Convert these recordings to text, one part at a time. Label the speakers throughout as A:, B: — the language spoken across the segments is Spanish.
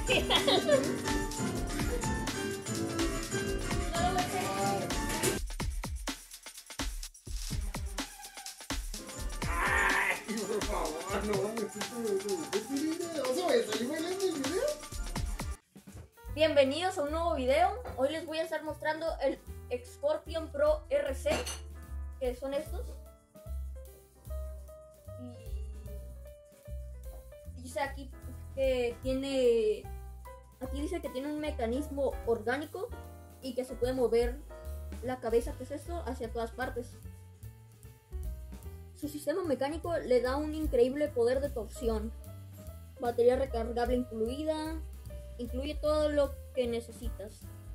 A: Por favor, no,
B: Bienvenidos a un nuevo video. Hoy les voy a estar mostrando el Scorpion Pro RC, que son estos. Y dice aquí que tiene un mecanismo orgánico y que se puede mover la cabeza, que es esto, hacia todas partes. Su sistema mecánico le da un increíble poder de torsión. Batería recargable incluida. Incluye todo lo que necesitas.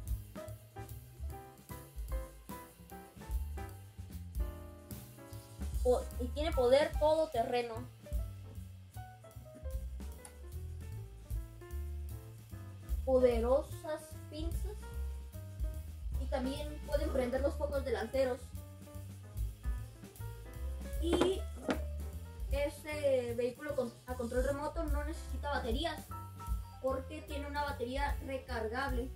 B: Y tiene poder todoterreno. Poderosas pinzas. Y también pueden prender los focos delanteros. Y este vehículo a control remoto no necesita baterías, porque tiene una batería recargable.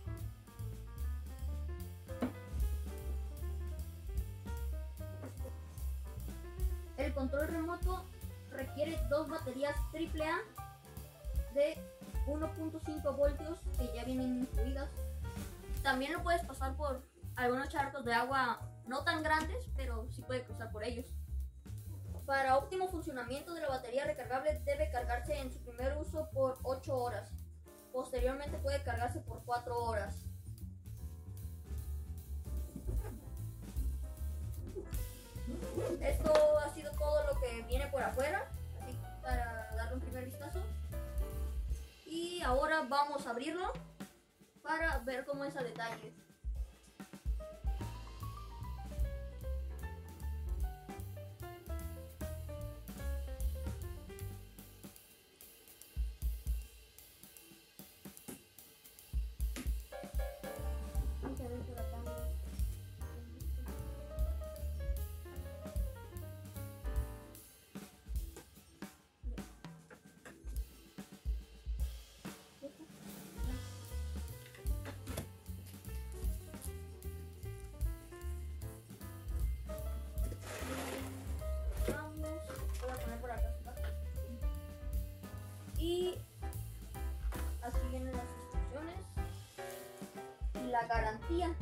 B: El control remoto requiere dos baterías AAA de 1.5 voltios que ya vienen incluidas. También lo puedes pasar por algunos charcos de agua no tan grandes, pero sí puede cruzar por ellos. Para óptimo funcionamiento de la batería recargable debe cargarse en su primer uso por 8 horas. Posteriormente puede cargarse por 4 horas. Esto ha sido todo lo que viene por afuera, así para darle un primer vistazo. Y ahora vamos a abrirlo para ver cómo es a detalle. Y así vienen las instrucciones y la garantía.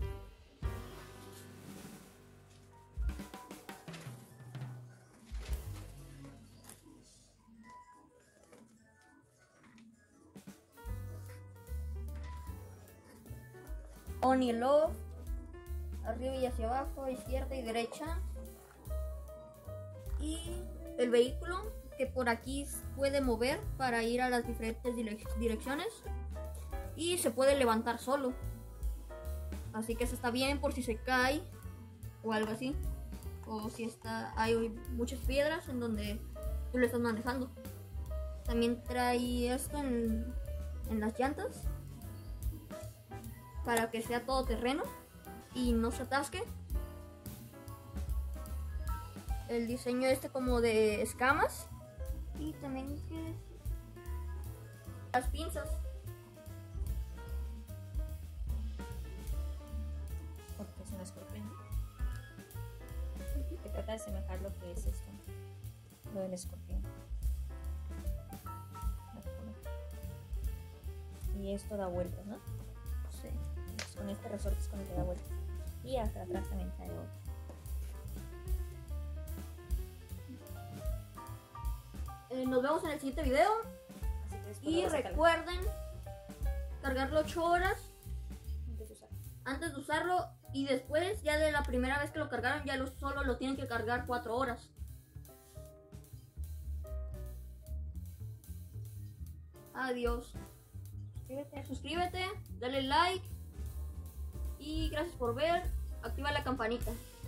B: On y off, arriba y hacia abajo, izquierda y derecha. Y el vehículo, que por aquí puede mover para ir a las diferentes direcciones, y se puede levantar solo, así que eso está bien por si se cae o algo así, o si hay muchas piedras en donde tú lo estás manejando. También trae esto en las llantas para que sea todo terreno y no se atasque. El diseño como de escamas. Y también las pinzas.
C: Porque es una escorpión. Que trata de asemejar lo que es esto, lo del escorpión. Y esto da vueltas, ¿no?
B: Sí.
C: Pues con este resorte es con el que da vueltas. Y hasta atrás también trae otro.
B: Nos vemos en el siguiente video. Y recuerden cargarlo 8 horas antes de usarlo, y después, ya de la primera vez que lo cargaron, ya solo lo tienen que cargar 4 horas. Adiós. Suscríbete, dale like y gracias por ver. Activa la campanita.